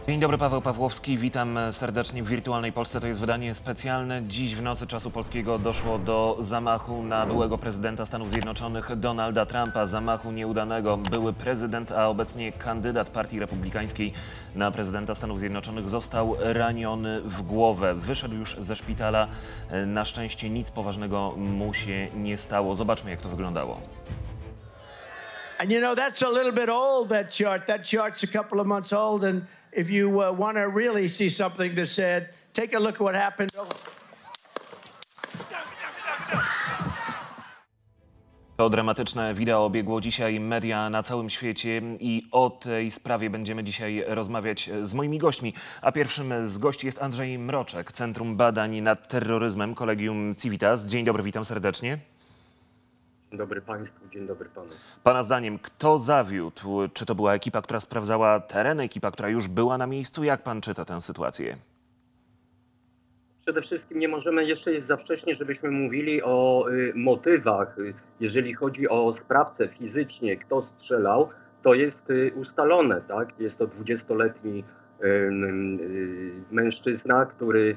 Dzień dobry, Paweł Pawłowski, witam serdecznie w Wirtualnej Polsce. To jest wydanie specjalne. Dziś w nocy czasu polskiego doszło do zamachu na byłego prezydenta Stanów Zjednoczonych Donalda Trumpa. Zamachu nieudanego. Były prezydent, a obecnie kandydat Partii Republikańskiej na prezydenta Stanów Zjednoczonych został raniony w głowę. Wyszedł już ze szpitala. Na szczęście nic poważnego mu się nie stało. Zobaczmy, jak to wyglądało. And you know, that's a little bit old, that chart. That chart's a couple of months old. And if you want to really see something that's said, take a look at what happened. To dramatyczne wideo obiegło dzisiaj media na całym świecie i o tej sprawie będziemy dzisiaj rozmawiać z moimi gośćmi. A pierwszym z gości jest Andrzej Mroczek, Centrum Badań nad Terroryzmem, Collegium Civitas. Dzień dobry, witam serdecznie. Dzień dobry Państwu, dzień dobry Panu. Pana zdaniem, kto zawiódł? Czy to była ekipa, która sprawdzała teren, ekipa, która już była na miejscu? Jak pan czyta tę sytuację? Przede wszystkim nie możemy, jeszcze jest za wcześnie, żebyśmy mówili o motywach. Jeżeli chodzi o sprawcę fizycznie, kto strzelał, to jest ustalone, tak? Jest to 20-letni mężczyzna, który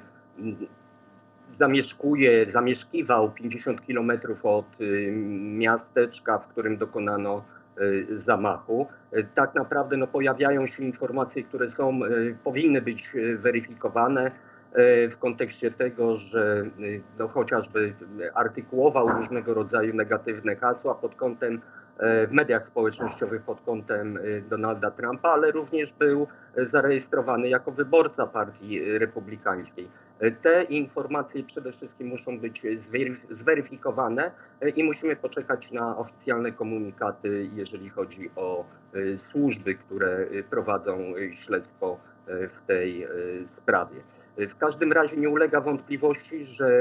zamieszkiwał 50 kilometrów od miasteczka, w którym dokonano zamachu. Tak naprawdę pojawiają się informacje, które powinny być weryfikowane w kontekście tego, że chociażby artykułował różnego rodzaju negatywne hasła pod kątem w mediach społecznościowych pod kątem Donalda Trumpa, ale również był zarejestrowany jako wyborca Partii Republikańskiej. Te informacje przede wszystkim muszą być zweryfikowane i musimy poczekać na oficjalne komunikaty, jeżeli chodzi o służby, które prowadzą śledztwo w tej sprawie. W każdym razie nie ulega wątpliwości, że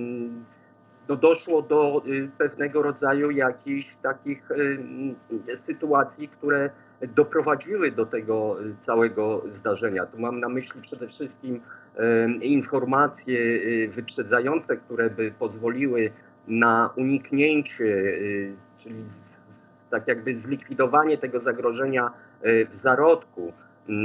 doszło do pewnego rodzaju jakichś takich sytuacji, które doprowadziły do tego całego zdarzenia. Tu mam na myśli przede wszystkim informacje wyprzedzające, które by pozwoliły na uniknięcie, czyli tak jakby zlikwidowanie tego zagrożenia w zarodku.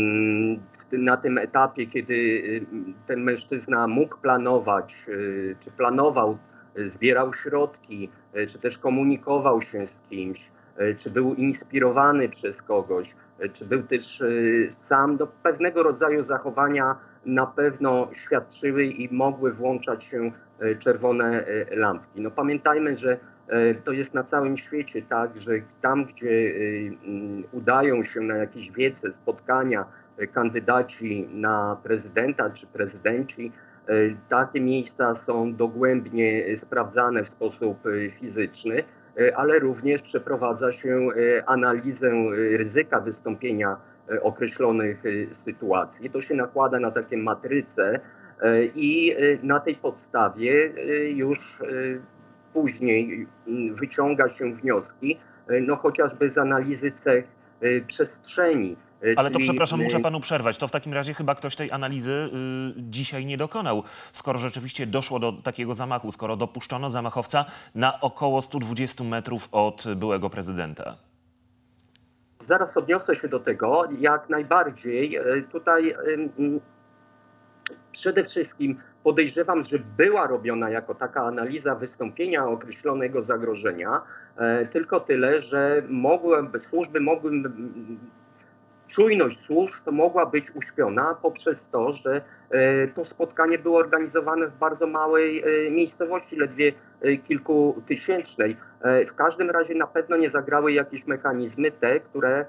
Na tym etapie, kiedy ten mężczyzna mógł planować, czy planował, zbierał środki, czy też komunikował się z kimś, czy był inspirowany przez kogoś, czy był też sam, do pewnego rodzaju zachowania na pewno świadczyły i mogły włączać się czerwone lampki. Pamiętajmy, że to jest na całym świecie tak, że tam, gdzie udają się na jakieś wiece, spotkania kandydaci na prezydenta czy prezydenci, takie miejsca są dogłębnie sprawdzane w sposób fizyczny, ale również przeprowadza się analizę ryzyka wystąpienia określonych sytuacji. To się nakłada na takie matryce i na tej podstawie już później wyciąga się wnioski, chociażby z analizy cech przestrzeni. Ale to przepraszam, muszę panu przerwać. To w takim razie chyba ktoś tej analizy dzisiaj nie dokonał. Skoro rzeczywiście doszło do takiego zamachu, skoro dopuszczono zamachowca na około 120 metrów od byłego prezydenta. Zaraz odniosę się do tego. Jak najbardziej tutaj przede wszystkim podejrzewam, że była robiona jako taka analiza wystąpienia określonego zagrożenia, tylko tyle, że czujność służb mogła być uśpiona poprzez to, że to spotkanie było organizowane w bardzo małej miejscowości, ledwie kilkutysięcznej. W każdym razie na pewno nie zagrały jakieś mechanizmy te, które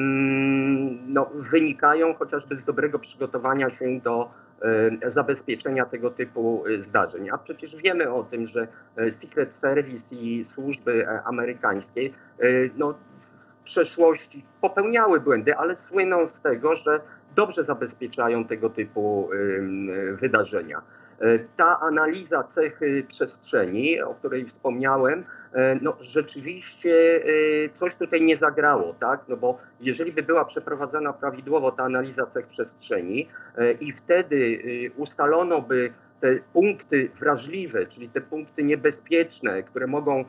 wynikają chociażby z dobrego przygotowania się do zabezpieczenia tego typu zdarzeń. A przecież wiemy o tym, że Secret Service i służby amerykańskie w przeszłości popełniały błędy, ale słyną z tego, że dobrze zabezpieczają tego typu wydarzenia. Ta analiza cech przestrzeni, o której wspomniałem, rzeczywiście coś tutaj nie zagrało, tak? Bo jeżeli by była przeprowadzona prawidłowo ta analiza cech przestrzeni i wtedy ustalono by te punkty wrażliwe, czyli te punkty niebezpieczne, które mogą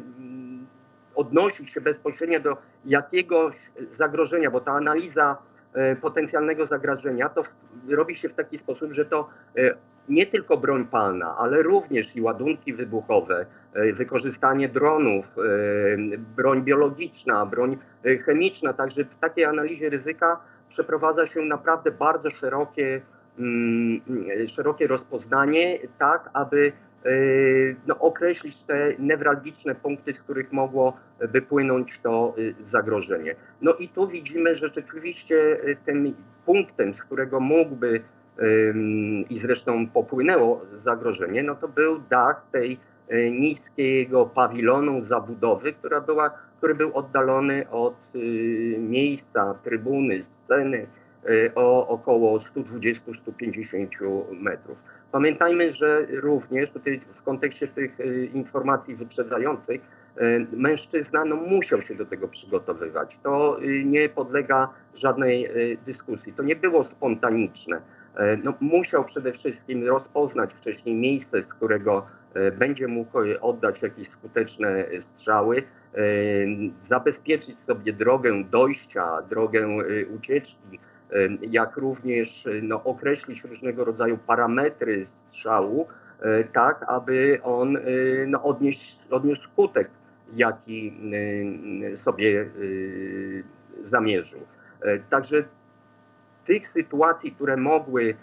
odnosić się bezpośrednio do jakiegoś zagrożenia, bo ta analiza potencjalnego zagrożenia, to robi się w taki sposób, że to nie tylko broń palna, ale również i ładunki wybuchowe, wykorzystanie dronów, broń biologiczna, broń chemiczna. Także w takiej analizie ryzyka przeprowadza się naprawdę bardzo szerokie rozpoznanie, tak aby określić te newralgiczne punkty, z których mogłoby płynąć to zagrożenie. No i tu widzimy, że rzeczywiście tym punktem, z którego mógłby i zresztą popłynęło zagrożenie, no to był dach tej niskiego pawilonu zabudowy, który był oddalony od miejsca trybuny, sceny o około 120-150 metrów. Pamiętajmy, że również tutaj w kontekście tych informacji wyprzedzających mężczyzna musiał się do tego przygotowywać. To nie podlega żadnej dyskusji. To nie było spontaniczne. Musiał przede wszystkim rozpoznać wcześniej miejsce, z którego będzie mógł oddać jakieś skuteczne strzały, zabezpieczyć sobie drogę dojścia, drogę ucieczki, jak również określić różnego rodzaju parametry strzału, tak aby on odniósł skutek, jaki sobie zamierzył. Także tych sytuacji, które mogły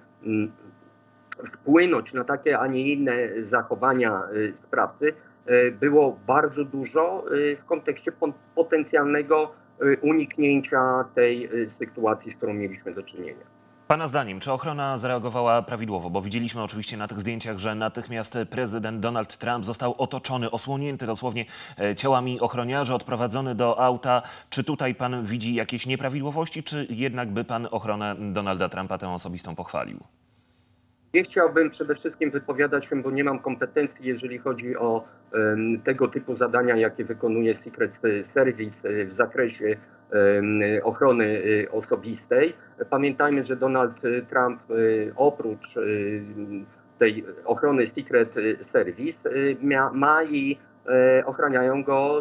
wpłynąć na takie, a nie inne zachowania sprawcy, było bardzo dużo w kontekście potencjalnego uniknięcia tej sytuacji, z którą mieliśmy do czynienia. Pana zdaniem, czy ochrona zareagowała prawidłowo? Bo widzieliśmy oczywiście na tych zdjęciach, że natychmiast prezydent Donald Trump został otoczony, osłonięty dosłownie ciałami ochroniarzy, odprowadzony do auta. Czy tutaj pan widzi jakieś nieprawidłowości, czy jednak by pan ochronę Donalda Trumpa tę osobistą pochwalił? Nie chciałbym przede wszystkim wypowiadać się, bo nie mam kompetencji, jeżeli chodzi o tego typu zadania, jakie wykonuje Secret Service w zakresie ochrony osobistej. Pamiętajmy, że Donald Trump oprócz tej ochrony Secret Service ma i ochraniają go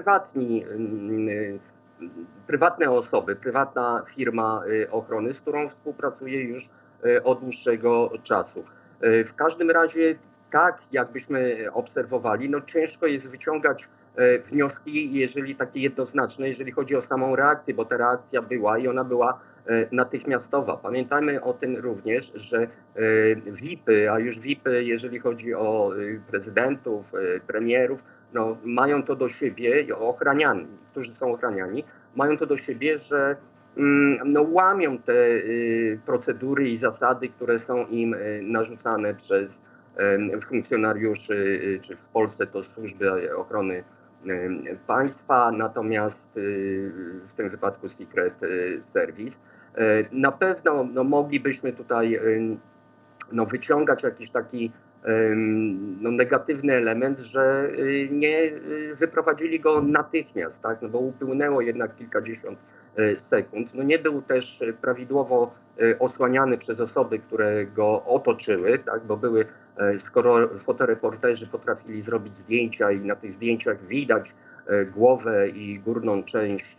prywatne osoby, prywatna firma ochrony, z którą współpracuje już od dłuższego czasu. W każdym razie, tak jakbyśmy obserwowali, ciężko jest wyciągać wnioski, jeżeli takie jednoznaczne, jeżeli chodzi o samą reakcję, bo ta reakcja była i ona była natychmiastowa. Pamiętajmy o tym również, że VIP-y, a już VIP-y, jeżeli chodzi o prezydentów, premierów, mają to do siebie, ochraniani, którzy są ochraniani, mają to do siebie, że łamią te procedury i zasady, które są im narzucane przez funkcjonariuszy, czy w Polsce to Służby Ochrony Państwa, natomiast w tym wypadku Secret Service. Na pewno moglibyśmy tutaj wyciągać jakiś taki negatywny element, że nie wyprowadzili go natychmiast, tak? Bo upłynęło jednak kilkadziesiąt sekund. Nie był też prawidłowo osłaniany przez osoby, które go otoczyły, tak? Bo skoro fotoreporterzy potrafili zrobić zdjęcia i na tych zdjęciach widać głowę i górną część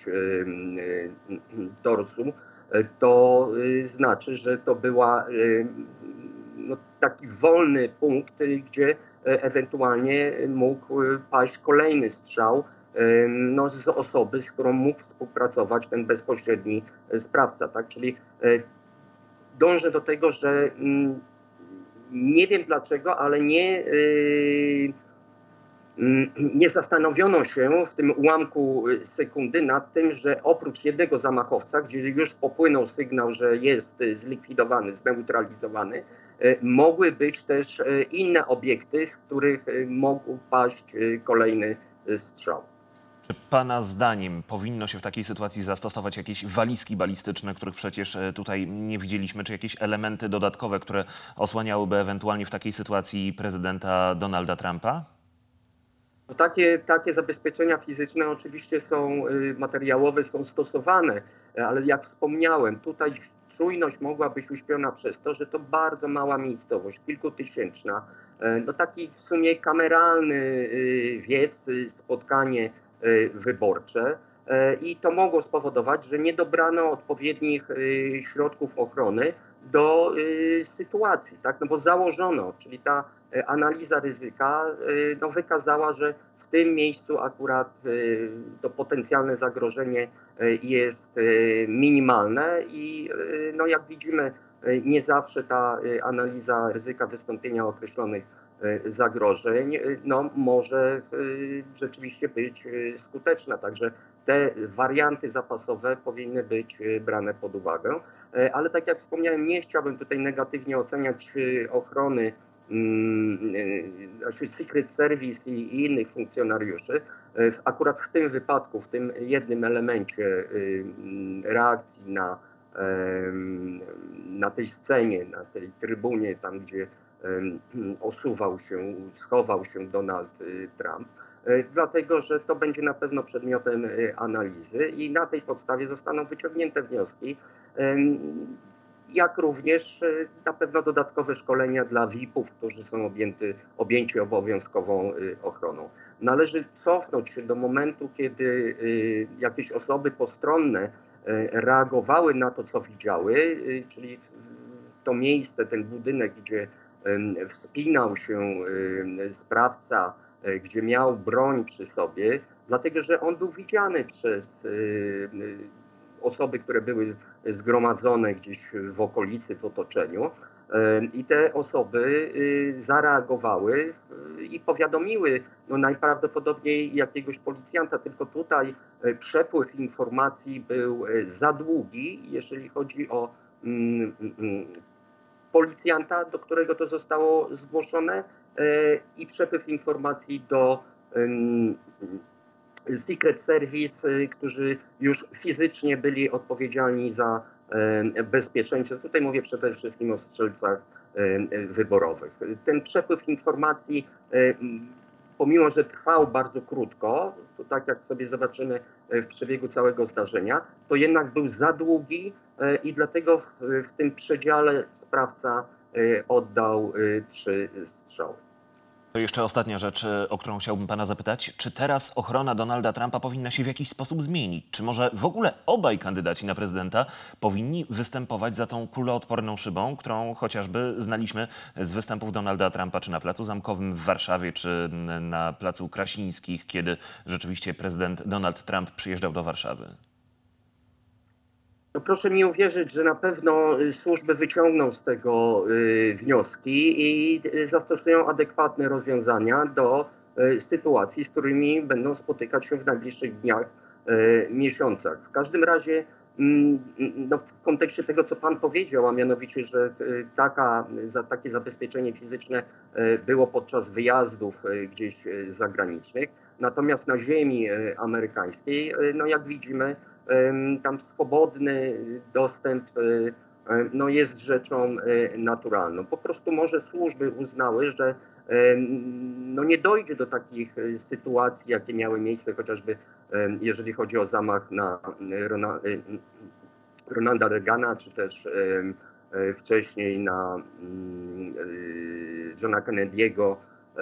torsu, to znaczy, że to była taki wolny punkt, gdzie ewentualnie mógł paść kolejny strzał z osoby, z którą mógł współpracować ten bezpośredni sprawca. Tak? Czyli dążę do tego, że nie wiem dlaczego, ale nie zastanowiono się w tym ułamku sekundy nad tym, że oprócz jednego zamachowca, gdzie już popłynął sygnał, że jest zlikwidowany, zneutralizowany, mogły być też inne obiekty, z których mógł paść kolejny strzał. Czy pana zdaniem powinno się w takiej sytuacji zastosować jakieś walizki balistyczne, których przecież tutaj nie widzieliśmy, czy jakieś elementy dodatkowe, które osłaniałyby ewentualnie w takiej sytuacji prezydenta Donalda Trumpa? Takie zabezpieczenia fizyczne oczywiście materiałowe są stosowane, ale jak wspomniałem, tutaj czujność mogła być uśpiona przez to, że to bardzo mała miejscowość, kilkutysięczna, taki w sumie kameralny wiec, spotkanie wyborcze. i to mogło spowodować, że nie dobrano odpowiednich środków ochrony do sytuacji, tak? No bo założono, czyli ta analiza ryzyka no wykazała, że w tym miejscu akurat to potencjalne zagrożenie jest minimalne i no jak widzimy, nie zawsze ta analiza ryzyka wystąpienia określonych zagrożeń no, może rzeczywiście być skuteczna. Także te warianty zapasowe powinny być brane pod uwagę. Ale tak jak wspomniałem, nie chciałbym tutaj negatywnie oceniać ochrony Secret Service i innych funkcjonariuszy. Akurat w tym wypadku, w tym jednym elemencie reakcji na tej scenie, na tej trybunie, tam gdzie schował się Donald Trump, dlatego że to będzie na pewno przedmiotem analizy i na tej podstawie zostaną wyciągnięte wnioski, jak również na pewno dodatkowe szkolenia dla VIP-ów, którzy są objęci obowiązkową ochroną. Należy cofnąć się do momentu, kiedy jakieś osoby postronne reagowały na to, co widziały, czyli to miejsce, ten budynek, gdzie wspinał się sprawca, gdzie miał broń przy sobie, dlatego że on był widziany przez osoby, które były zgromadzone gdzieś w okolicy, w otoczeniu. I te osoby zareagowały i powiadomiły no najprawdopodobniej jakiegoś policjanta, tylko tutaj przepływ informacji był za długi, jeżeli chodzi o policjanta, do którego to zostało zgłoszone, i przepływ informacji do Secret Service, którzy już fizycznie byli odpowiedzialni za bezpieczeństwo. Tutaj mówię przede wszystkim o strzelcach wyborowych. Ten przepływ informacji, pomimo że trwał bardzo krótko, to tak jak sobie zobaczymy w przebiegu całego zdarzenia, to jednak był za długi i dlatego w tym przedziale sprawca oddał 3 strzały. To jeszcze ostatnia rzecz, o którą chciałbym pana zapytać. Czy teraz ochrona Donalda Trumpa powinna się w jakiś sposób zmienić? Czy może w ogóle obaj kandydaci na prezydenta powinni występować za tą kuloodporną szybą, którą chociażby znaliśmy z występów Donalda Trumpa czy na Placu Zamkowym w Warszawie, czy na Placu Krasińskich, kiedy rzeczywiście prezydent Donald Trump przyjeżdżał do Warszawy? No proszę mi uwierzyć, że na pewno służby wyciągną z tego wnioski i zastosują adekwatne rozwiązania do sytuacji, z którymi będą spotykać się w najbliższych dniach, miesiącach. W każdym razie no, w kontekście tego, co pan powiedział, a mianowicie, że takie zabezpieczenie fizyczne było podczas wyjazdów gdzieś zagranicznych, natomiast na ziemi amerykańskiej, no jak widzimy, tam swobodny dostęp no jest rzeczą naturalną. Po prostu może służby uznały, że no nie dojdzie do takich sytuacji, jakie miały miejsce chociażby jeżeli chodzi o zamach na Ronalda Reagana, czy też wcześniej na Johna Kennedy'ego.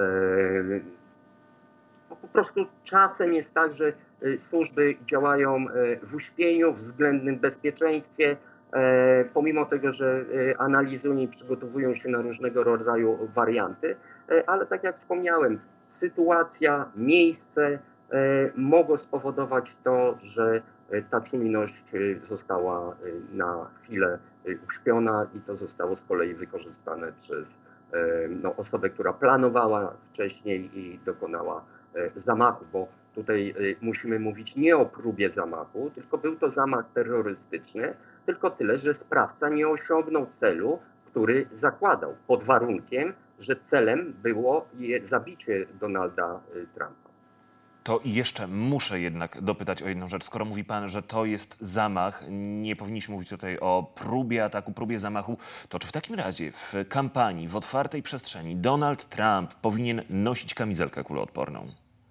Po prostu czasem jest tak, że służby działają w uśpieniu, w względnym bezpieczeństwie, pomimo tego, że analizują i przygotowują się na różnego rodzaju warianty, ale tak jak wspomniałem, sytuacja, miejsce mogło spowodować to, że ta czujność została na chwilę uśpiona i to zostało z kolei wykorzystane przez no, osobę, która planowała wcześniej i dokonała zamachu, bo tutaj musimy mówić nie o próbie zamachu, tylko był to zamach terrorystyczny, tylko tyle, że sprawca nie osiągnął celu, który zakładał, pod warunkiem, że celem było zabicie Donalda Trumpa. To jeszcze muszę jednak dopytać o jedną rzecz. Skoro mówi pan, że to jest zamach, nie powinniśmy mówić tutaj o próbie ataku, próbie zamachu, to czy w takim razie w kampanii, w otwartej przestrzeni Donald Trump powinien nosić kamizelkę kuloodporną?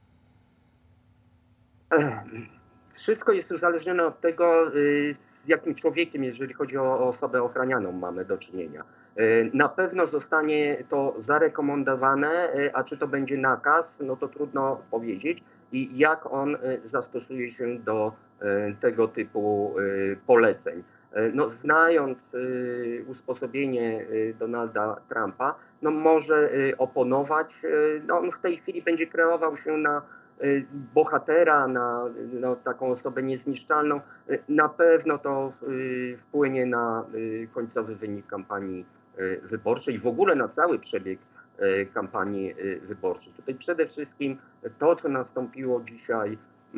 Wszystko jest uzależnione od tego, z jakim człowiekiem, jeżeli chodzi o osobę ochranianą, mamy do czynienia. Na pewno zostanie to zarekomendowane, a czy to będzie nakaz, no to trudno powiedzieć. i jak on zastosuje się do tego typu poleceń. No, znając usposobienie Donalda Trumpa, no, może oponować. No, on w tej chwili będzie kreował się na bohatera, na taką osobę niezniszczalną. Na pewno to wpłynie na końcowy wynik kampanii wyborczej i w ogóle na cały przebieg kampanii wyborczej. Tutaj przede wszystkim to, co nastąpiło dzisiaj,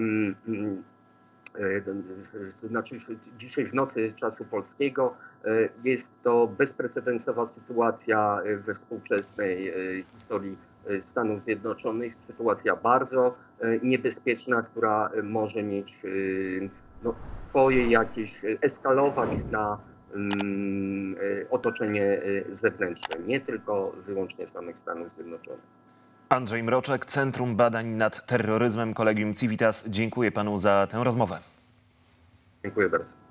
znaczy dzisiaj w nocy czasu polskiego, jest to bezprecedensowa sytuacja we współczesnej historii Stanów Zjednoczonych, sytuacja bardzo niebezpieczna, która może mieć swoje jakieś, eskalować na otoczenie zewnętrzne, nie tylko wyłącznie samych Stanów Zjednoczonych. Andrzej Mroczek, Centrum Badań nad Terroryzmem, Collegium Civitas. Dziękuję panu za tę rozmowę. Dziękuję bardzo.